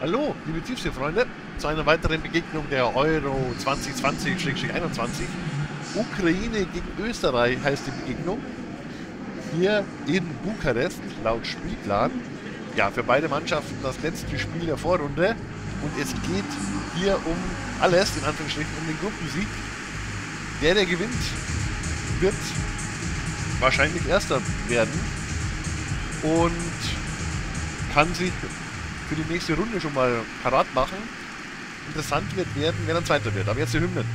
Hallo, liebe Tiefseefreunde, zu einer weiteren Begegnung der Euro 2020-21. Ukraine gegen Österreich heißt die Begegnung. Hier in Bukarest, laut Spielplan. Ja, für beide Mannschaften das letzte Spiel der Vorrunde. Und es geht hier um alles, in Anführungsstrichen, um den Gruppensieg. Der gewinnt, wird wahrscheinlich Erster werden. Und kann sich für die nächste Runde schon mal parat machen. Interessant wird werden, wer dann Zweiter wird. Aber jetzt die Hymnen.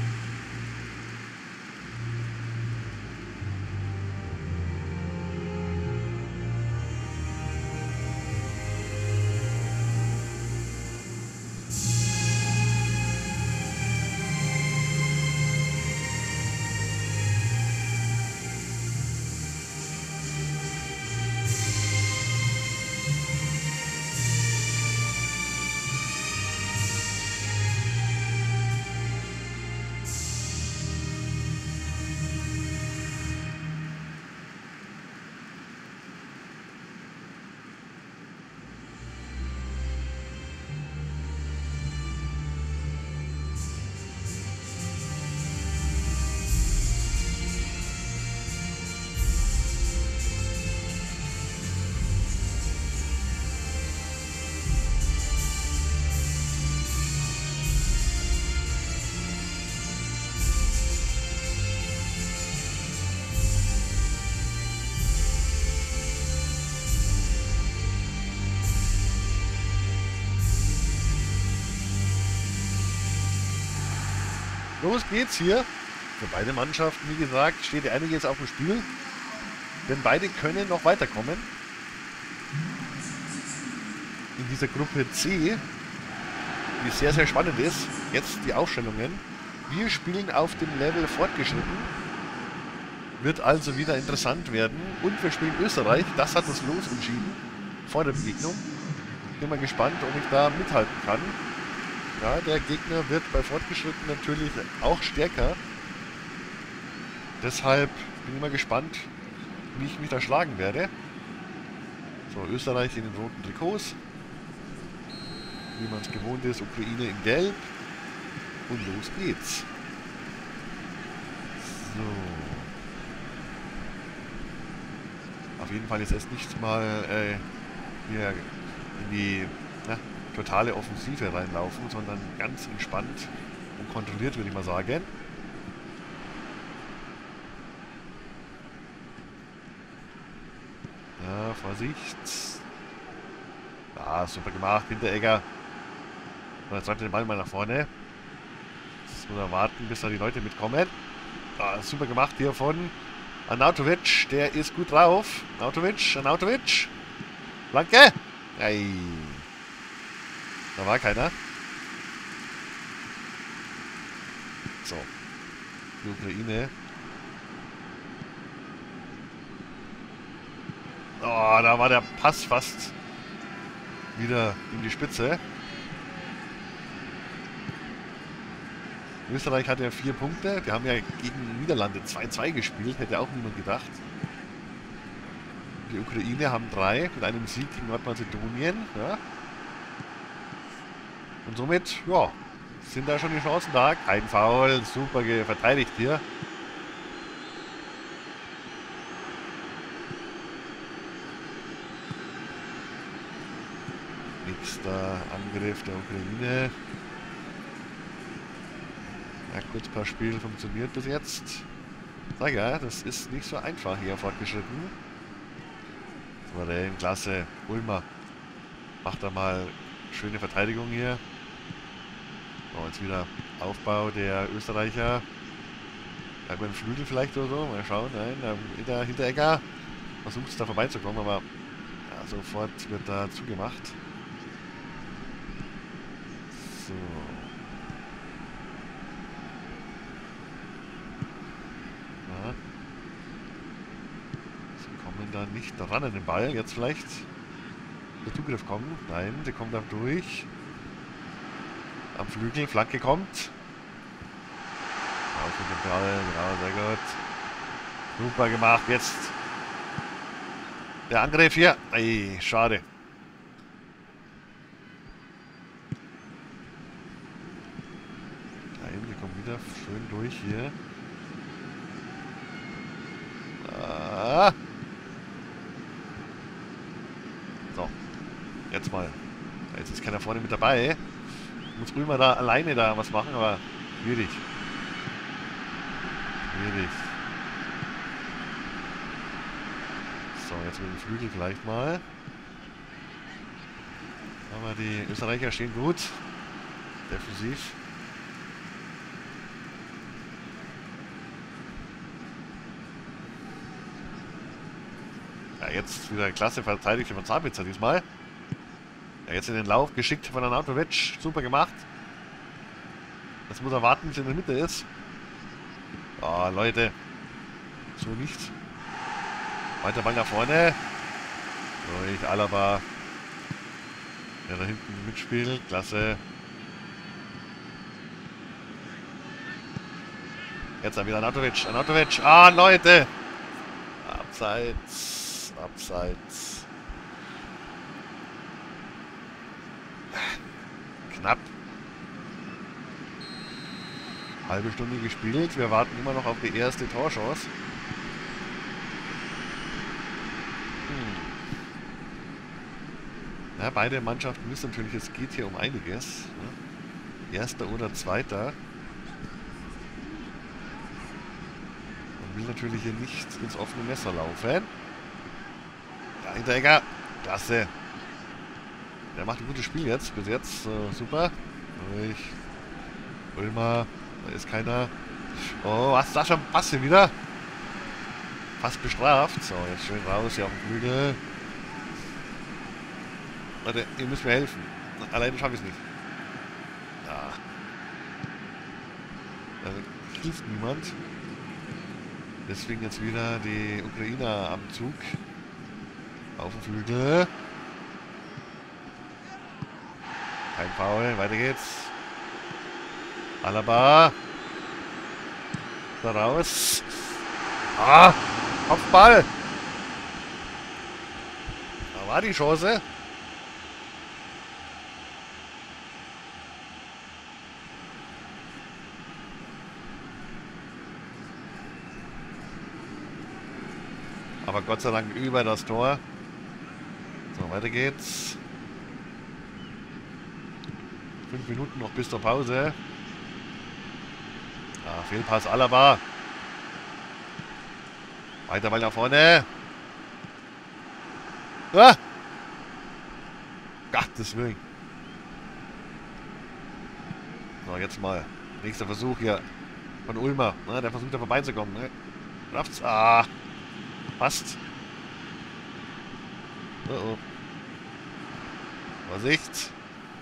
Los geht's hier. Für beide Mannschaften, wie gesagt, steht einiges auf dem Spiel. Denn beide können noch weiterkommen. In dieser Gruppe C, die sehr, sehr spannend ist. Jetzt die Aufstellungen. Wir spielen auf dem Level fortgeschritten. Wird also wieder interessant werden. Und wir spielen Österreich. Das hat das Los entschieden. Vor der Begegnung. Bin mal gespannt, ob ich da mithalten kann. Ja, der Gegner wird bei Fortgeschritten natürlich auch stärker. Deshalb bin ich mal gespannt, wie ich mich da schlagen werde. So, Österreich in den roten Trikots. Wie man es gewohnt ist, Ukraine in gelb. Und los geht's. So. Auf jeden Fall jetzt erst nicht mal hier in die totale Offensive reinlaufen, sondern ganz entspannt und kontrolliert, würde ich mal sagen. Ja, Vorsicht. Ja, super gemacht, Hinteregger. Und jetzt sollte den Ball mal nach vorne. Jetzt muss er warten, bis da die Leute mitkommen. Ja, super gemacht hier von Arnautovic. Der ist gut drauf. Arnautovic. Flanke. Ei. Da war keiner. So. Die Ukraine. Oh, da war der Pass fast wieder in die Spitze. Österreich hat ja 4 Punkte. Wir haben ja gegen Niederlande 2-2 gespielt. Hätte auch niemand gedacht. Die Ukraine haben 3 mit einem Sieg gegen Nordmazedonien. Ja. Und somit, ja, sind da schon die Chancen da. Kein Foul, super verteidigt hier. Nächster Angriff der Ukraine. Ja, Kurzpassspiel funktioniert bis jetzt. Sag ja, das ist nicht so einfach hier fortgeschritten. Souverän, klasse. Ulmer macht da mal schöne Verteidigung hier. So, jetzt wieder Aufbau der Österreicher. Ja, über den Flügel vielleicht oder so. Mal schauen. Nein, der Hinteregger versucht es da vorbeizukommen, aber ja, sofort wird da zugemacht. So. Ja. Sie kommen da nicht ran an den Ball. Jetzt vielleicht der Zugriff kommen. Nein, der kommt da durch. Am Flügel, Flanke kommt. Raus mit dem Ball, genau, sehr gut. Super gemacht, jetzt der Angriff hier. Ey, schade. komm wieder schön durch hier. Ah. So. Jetzt mal. Jetzt ist keiner vorne mit dabei. Muss Römer da alleine da was machen, aber schwierig. Schwierig. So, jetzt mit dem Flügel gleich mal. Aber die Österreicher stehen gut. Defensiv. Ja, jetzt wieder klasse verteidigt von Sabitzer diesmal. Ja, jetzt in den Lauf geschickt von Arnautovic. Super gemacht. Jetzt muss er warten, bis er in der Mitte ist. Oh, Leute. So nicht. Weiter Ball nach vorne. Durch Alaba. Der da hinten mitspielt. Klasse. Jetzt dann wieder Arnautovic. Arnautovic. Ah, Leute. Abseits. Abseits. Knapp. Halbe Stunde gespielt. Wir warten immer noch auf die erste Torchance. Ja, beide Mannschaften wissen natürlich, es geht hier um einiges. Ne? Erster oder Zweiter. Man will natürlich hier nicht ins offene Messer laufen. Ja, Hinteregger. Klasse. Der macht ein gutes Spiel jetzt. Bis jetzt. Super. Durch. Ulmer. Da ist keiner. Oh, was ist das schon? Pass hier wieder. Fast bestraft. So, jetzt schön raus hier auf dem Flügel. Leute, ihr müsst mir helfen. Alleine schaffe ich es nicht. Ja. Also, hilft niemand. Deswegen jetzt wieder die Ukrainer am Zug. Auf dem Flügel. Kein Foul, weiter geht's. Alaba. Da raus. Ah, Kopfball. Da war die Chance. Aber Gott sei Dank über das Tor. So, weiter geht's. 5 Minuten noch bis zur Pause. Ah, Fehlpass Alaba. Weiter Ball nach vorne. Ah! Gottes Willen. So, jetzt mal. Nächster Versuch hier von Ulmer. Na, der versucht da vorbeizukommen. Ne? Schafft's. Ah! Passt. Oh oh. Vorsicht.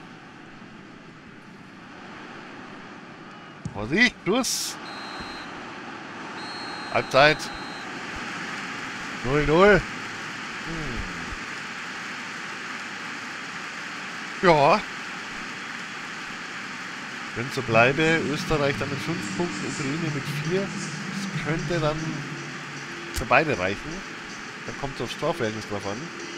Vorsicht. Schluss. Halbzeit. 0-0. Ja. Wenn so bleibe, Österreich dann mit 5 Punkten, Ukraine mit 4. Das könnte dann für beide reichen. Dann kommt es aufs Torverhältnis drauf an.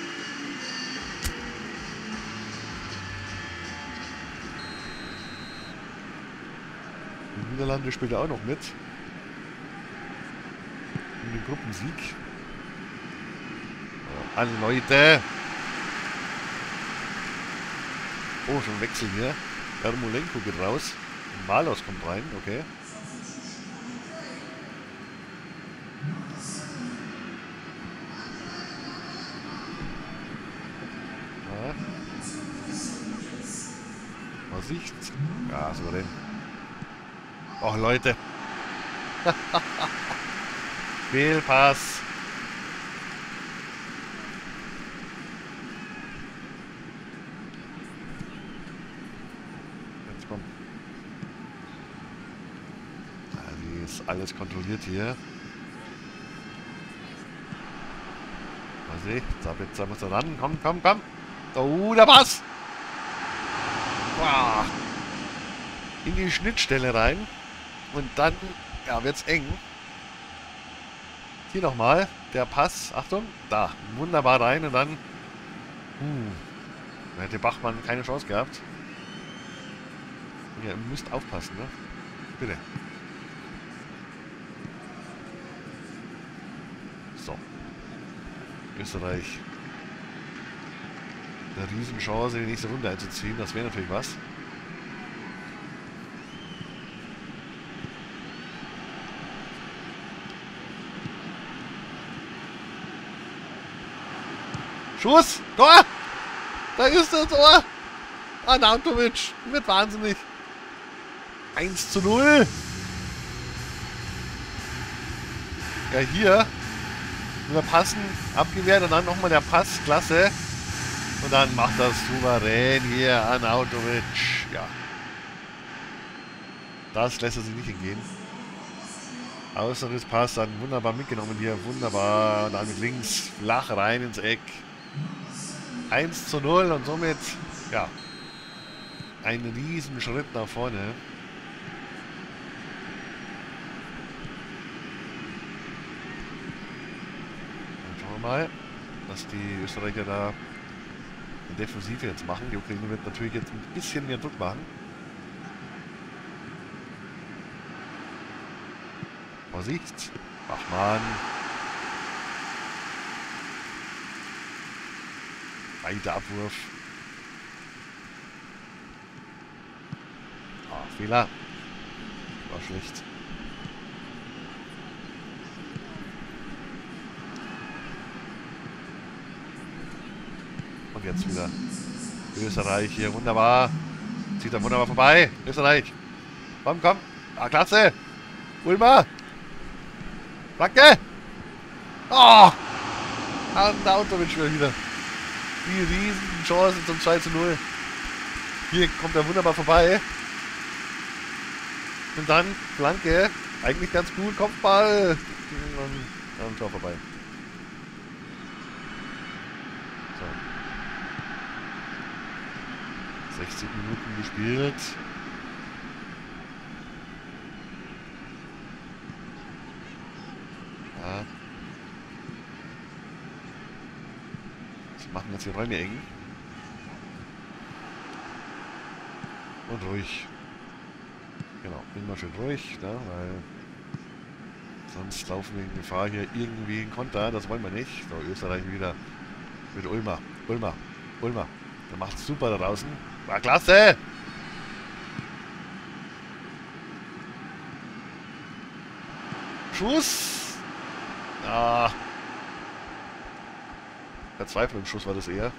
Die Niederlande spielt auch noch mit. Um den Gruppensieg. Alle Leute. Oh, schon Wechsel hier. Ermolenko geht raus. Malos kommt rein, okay. Ja. Vorsicht. Ja, souverän. Och, Leute. Fehlpass. Jetzt kommt. Die ist alles kontrolliert hier. Vorsicht. Sabitzer muss er ran. Komm, komm, komm. Oh, der Pass. Boah. In die Schnittstelle rein. Und dann, ja, wird's eng. Hier nochmal, der Pass, Achtung, da, wunderbar rein und dann, da hätte Bachmann keine Chance gehabt. Ihr müsst aufpassen, ne? Bitte. So. Österreich. Eine Riesenchance, die nächste Runde einzuziehen. Das wäre natürlich was. Schuss! Tor! Da ist das Tor! Arnautovic wird wahnsinnig. 1:0. Ja, hier. Nur passen, abgewehrt und dann nochmal der Pass. Klasse. Und dann macht das souverän hier Arnautovic. Ja. Das lässt er sich nicht entgehen. Außenrisspass dann wunderbar mitgenommen hier. Wunderbar. Und dann mit links flach rein ins Eck. 1:0 und somit, ja, ein riesen Schritt nach vorne. Dann schauen wir mal, was die Österreicher da in Defensive jetzt machen. Die Ukraine wird natürlich jetzt ein bisschen mehr Druck machen. Vorsicht, Bachmann. Weiter Abwurf. Ah, Fehler. War schlecht. Und jetzt wieder Österreich hier. Wunderbar. Zieht er wunderbar vorbei. Österreich. Komm, komm. Ah, klasse. Ulmer. Danke. Oh. Arnautovic wieder. Die riesen Chancen zum 2:0. Hier kommt er wunderbar vorbei. Und dann Flanke. Eigentlich ganz gut. Kopfball. Und dann Tor vorbei. So. 60 Minuten gespielt. Ja. Sie machen jetzt die Räume eng. Und ruhig. Genau, immer schön ruhig, ne, weil sonst laufen wir in Gefahr hier irgendwie in Konter. Das wollen wir nicht. So, Österreich wieder mit Ulmer. Ulmer. Der macht super da draußen. War klasse! Schuss! Ah. Verzweiflungsschuss war das eher.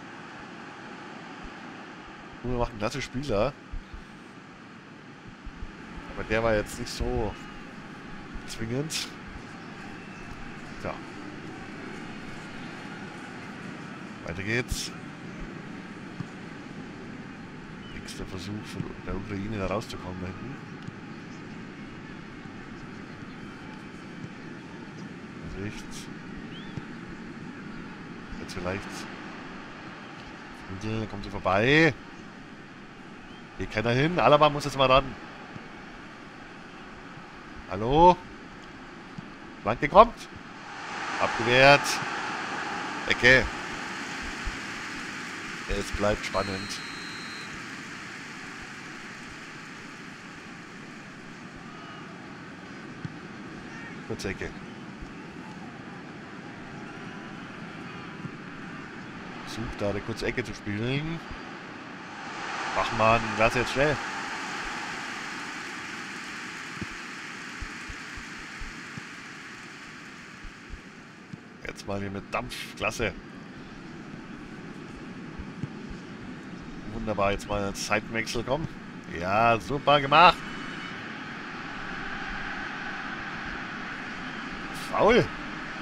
Ulmer macht einen klasse Spieler. Aber der war jetzt nicht so zwingend. Ja. Weiter geht's. Nächster Versuch von der Ukraine da rauszukommen da hinten. Rechts. Jetzt vielleicht. Flügel, kommt sie vorbei. Geht keiner hin. Alaba muss jetzt mal ran. Hallo? Flanke kommt. Abgewehrt. Ecke. Es bleibt spannend. Kurze Ecke. Versucht da eine kurze Ecke zu spielen. Bachmann, lass jetzt schnell. Jetzt mal hier mit Dampf. Klasse. Wunderbar, jetzt mal als Seitenwechsel kommen. Ja, super gemacht. Foul. Hat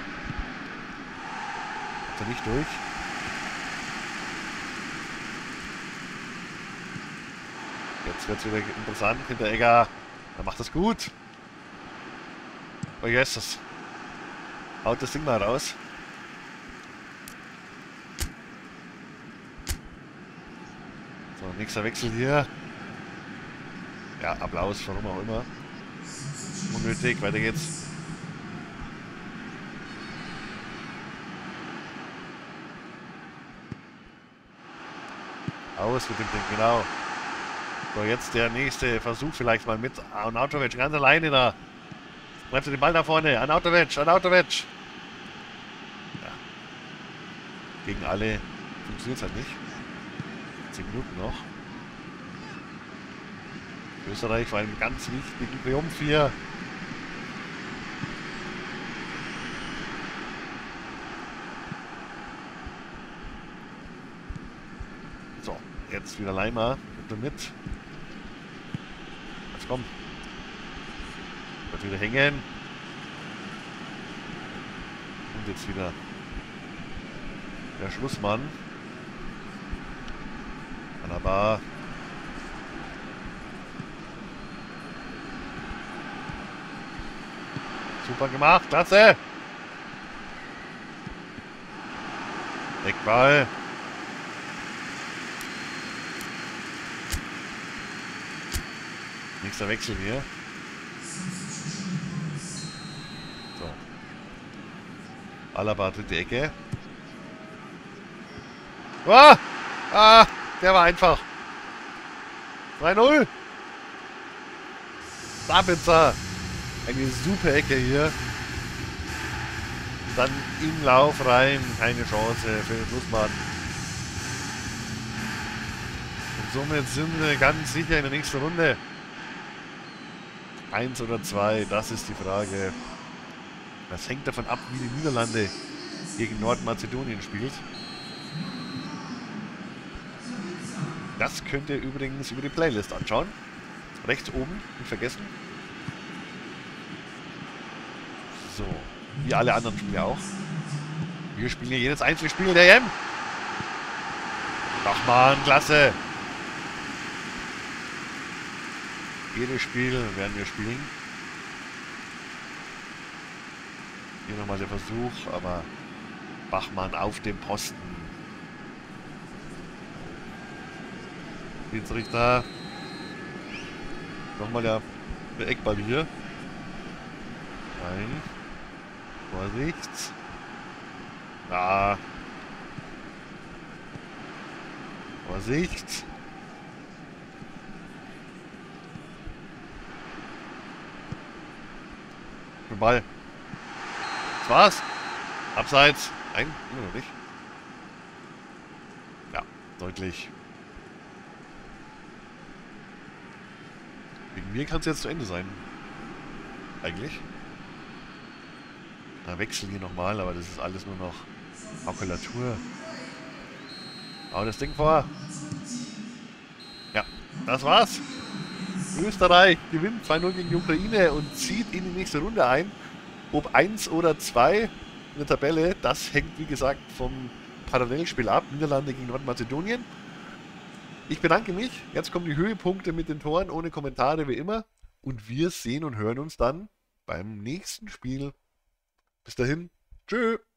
er nicht durch. Jetzt wird es wieder interessant. Hinteregger, er macht das gut. Oh Jesus. Haut das Ding mal raus. So, nächster Wechsel hier. Ja, Applaus, warum auch immer. Unnötig, weiter geht's. Aus mit dem Ding, genau. So, jetzt der nächste Versuch vielleicht mal mit Arnautovic ganz alleine da. Bleibt den Ball da vorne. Arnautovic. Ja. Gegen alle funktioniert es halt nicht. 10 Minuten noch. Österreich war einen ganz wichtigen Triumph hier. So, jetzt wieder Leimer. Bitte mit. Jetzt komm. Wird wieder hängen. Und jetzt wieder der Schlussmann. Wunderbar. Super gemacht, klasse. Eckball. Nächster Wechsel hier. So. Alaba tritt die Ecke. Ah! Ah! Der war einfach. 3-0. Sabitzer. Eine super Ecke hier. Dann im Lauf rein. Keine Chance für den Schlussmann. Und somit sind wir ganz sicher in der nächsten Runde. 1 oder 2, das ist die Frage. Das hängt davon ab, wie die Niederlande gegen Nordmazedonien spielt. Das könnt ihr übrigens über die Playlist anschauen. Rechts oben, nicht vergessen. So, wie alle anderen Spiele auch. Wir spielen hier jedes einzelne Spiel der EM. Ach man, klasse. Jedes Spiel werden wir spielen. Hier nochmal der Versuch, aber Bachmann auf dem Posten. Schiedsrichter. Nochmal der Eckball hier. Nein. Vorsicht. Ah. Vorsicht. Ball. Das war's. Abseits. Nein, immer noch nicht. Ja, deutlich. Wegen mir kann es jetzt zu Ende sein. Eigentlich. Da wechseln hier nochmal, aber das ist alles nur noch Kalkulatur. Hau das Ding vor. Ja, das war's. Österreich gewinnt 2-0 gegen die Ukraine und zieht in die nächste Runde ein. Ob 1 oder 2 in der Tabelle, das hängt wie gesagt vom Parallelspiel ab. Niederlande gegen Nordmazedonien. Ich bedanke mich. Jetzt kommen die Höhepunkte mit den Toren ohne Kommentare wie immer. Und wir sehen und hören uns dann beim nächsten Spiel. Bis dahin. Tschö.